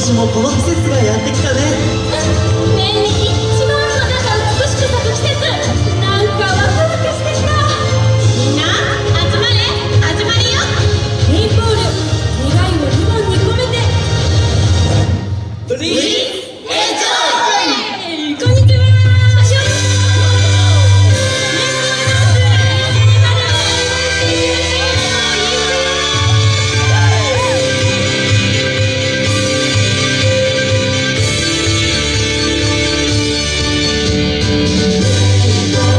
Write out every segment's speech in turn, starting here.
年もこの季節がやってきたね。 年に一番花が美しく咲く季節、なんかワクワクしてきた。みんな集まれ、始まるよ。レインボール、願いをリボンに込めて。プリーズエンジョイ。こんにちは。 「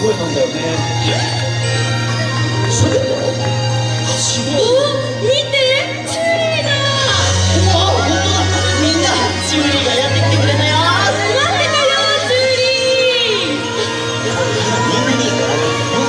声なんだよね。そうだよ。すごい。 見て、チューリーだ。 うわ、本当だ。みんなチューリーがやってきてくれたよ。 待ってたよ、チューリー。 みんなにご覧ください。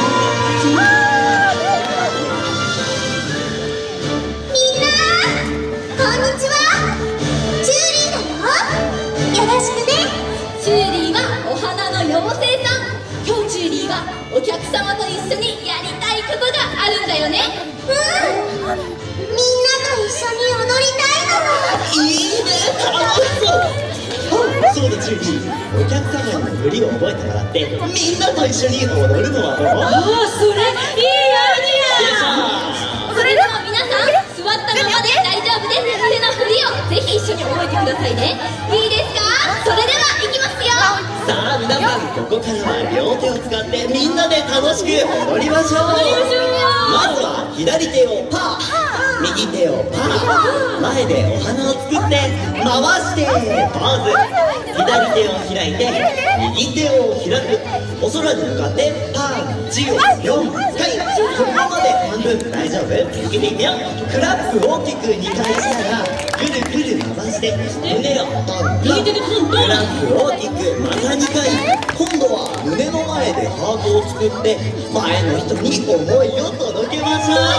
みんなこんにちは。チューリーだよ。よろしくね。 チューリーはお花の妖精さん。今日チューリーはお客様と一緒にやりたいことがあるんだよね。 みんなと一緒に踊りたいの。 いいね、楽しそう。そうだ、チューリー。お客様に振りを覚えてもらってみんなと一緒に踊るのはどう？ ああ、それいいアイディア。それでは皆さん座ったままで大丈夫です。手の振りをぜひ一緒に覚えてくださいね。いいですか？それではいきますよ。 さあ皆さん、ここからは両手を使ってみんなで楽しく踊りましょう。まずは左手をパー、右手をパー、前でお花を作って回してポーズ。左手を開いて右手を開く。お空に向かってパンチを4回。このままで半分大丈夫？続けていくよ。クラップ大きく2回したらぐるぐる回して胸をトントン。クラップ大きくまた2回。今度は胸の前でハートを作って前の人に思いを届けましょう。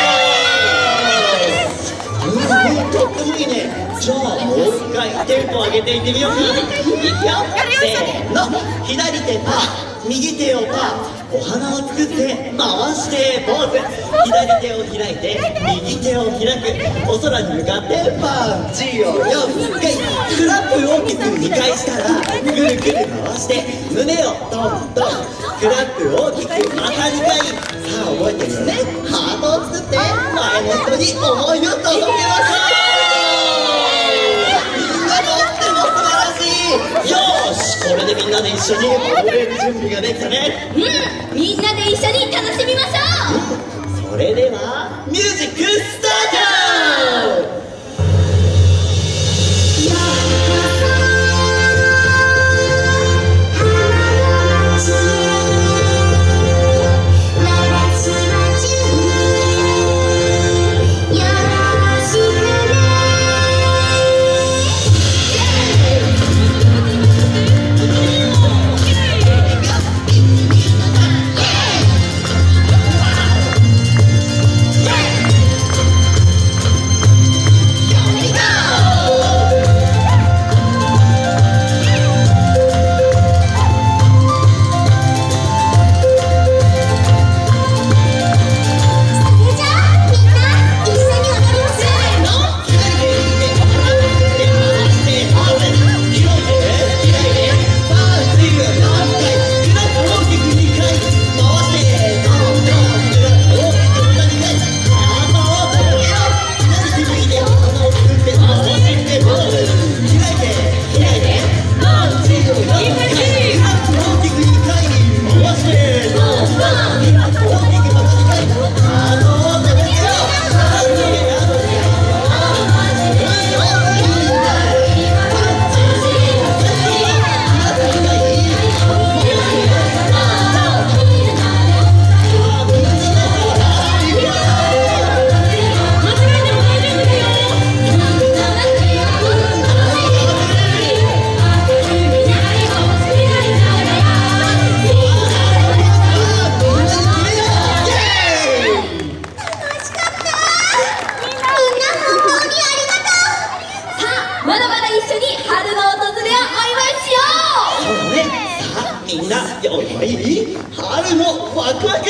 とってもいいね。じゃあもう一回テンポ上げていってみよう。いくよ。せーの。左手パー、右手をパー、お花を作って回してポーズ。左手を開いて右手を開く。お空に向かってパンチを4回。クラップ大きく2回したらぐるぐる回して胸をトントン。クラップ大きくまた2回。さあ覚えてるよね。ハートを作って前の人に思いを届けましょう。みんなとっても素晴らしい。よーし、これでみんなで一緒に踊れる準備ができたね。 みんなで一緒に楽しみましょう。 それではミュージックスタート。みんなよい春のワクワク。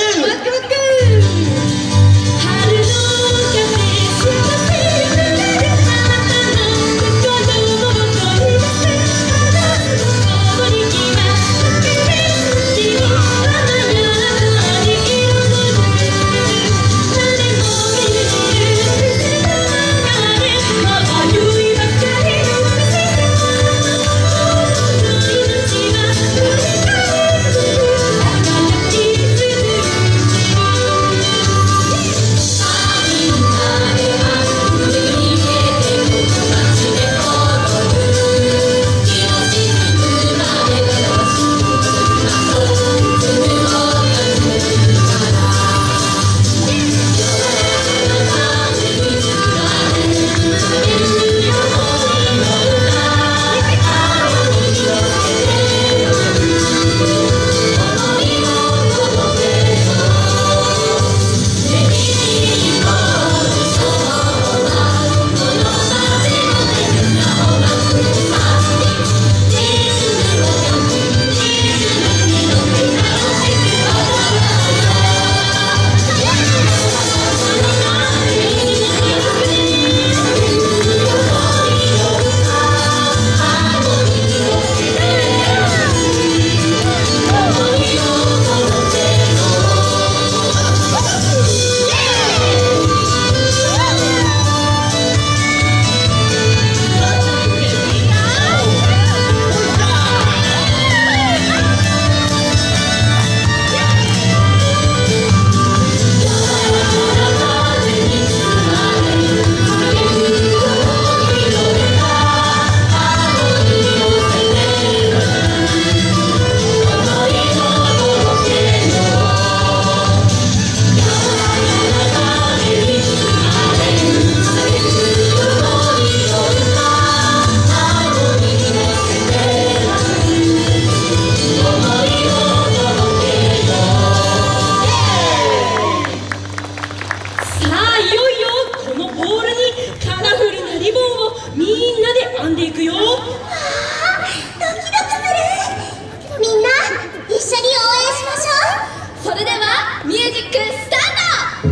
編んでいくよ。 ドキドキする。みんな一緒に応援しましょう。それではミュージックスタート。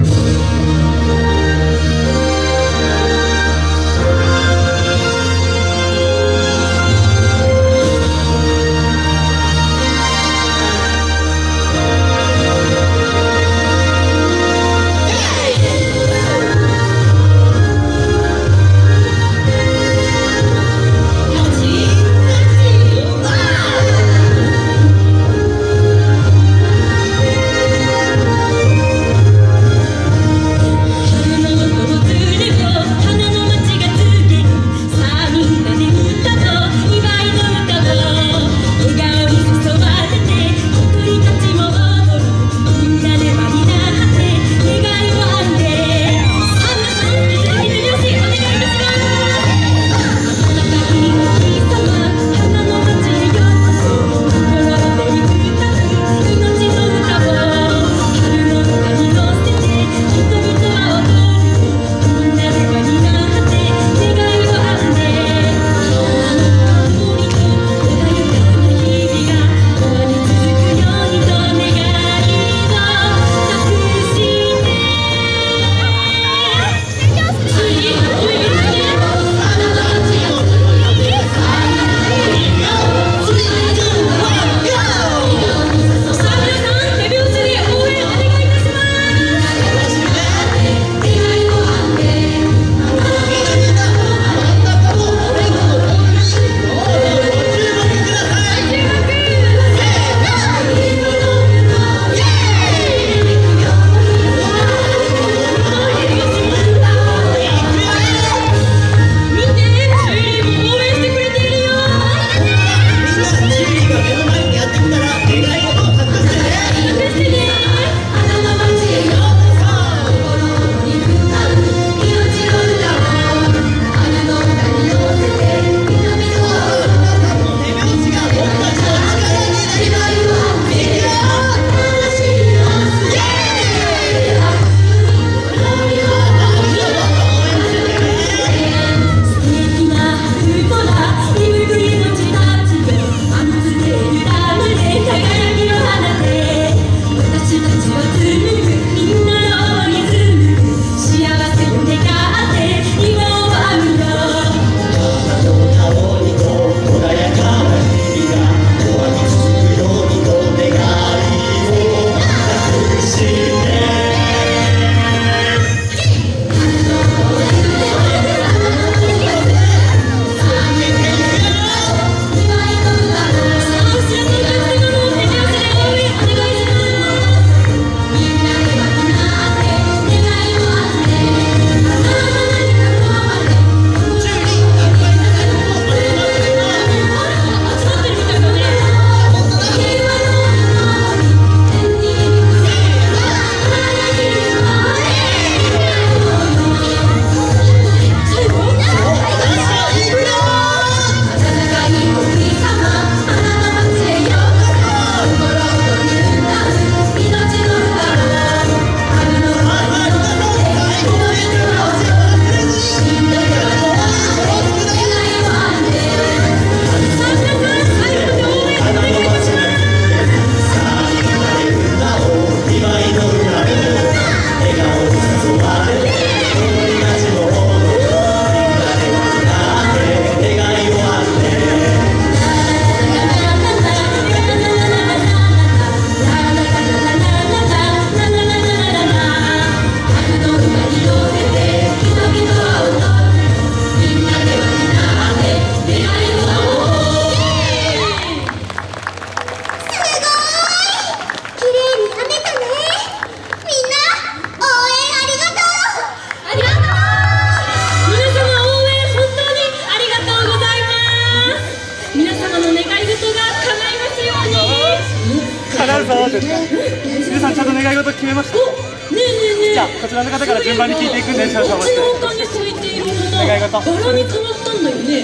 皆さんちゃんと願い事決めました。 ねえねえねえ、 じゃあこちらの方から順番に聞いていくんで少々お待ちください。 に咲いている花願い事バラに変わったんだよね。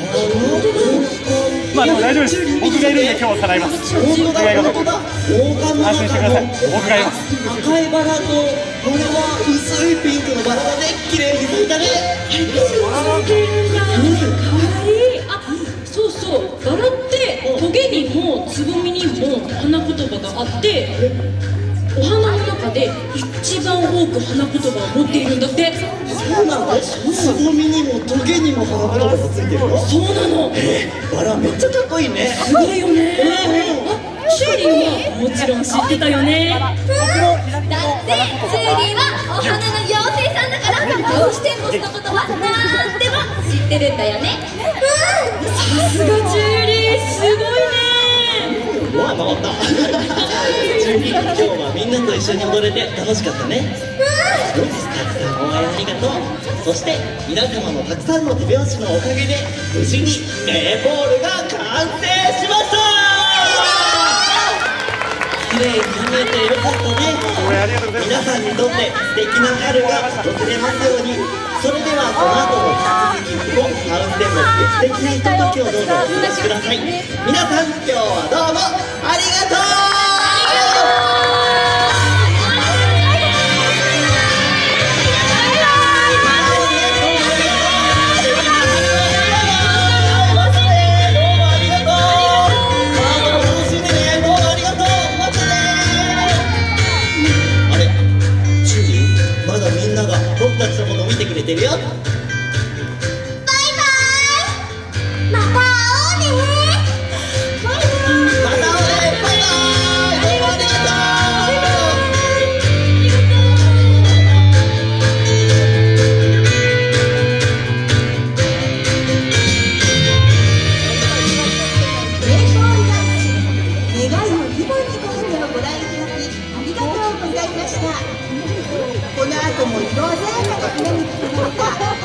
まあでも大丈夫です。僕がいるんで今日は叶います。願い事安心してください。僕がいます。 赤いバラとこれは薄いピンクのバラがね、綺麗に咲いたね。 かわいい。 ってお花の中で一番多く花言葉を持っているんだって。 そうなの？つぼみにもトゲにも花言葉がついてるの？ そうなの。 バラめっちゃかっこいいね。 すごいよね。シューリーはもちろん知ってたよね。 だってジューリーはお花の妖精さんだからハウステンボスのことはなんでも知ってるんだよね。 さすがジューリー、すごいね。 わあ、回った。今日はみんなと一緒に踊れて楽しかったね。たくさん応援ありがとう。そして皆様のたくさんの手拍子のおかげで無事にメイポールが完成しました。綺麗に見えてよかったね。皆さんにとって素敵な春が訪れますように。それではこの後も引き続きハウステンボスで素敵なひとときをどうぞお過ごしください。皆さん今日はどうもありがとう。僕たちのこと見てくれてるよ。バイバイ。 また会おうね。 また会おうね。バイバイ。どうもありがと願いをリボンに込めてのご覧いただきありがとうございました。この後も色鮮やかな花に包まれた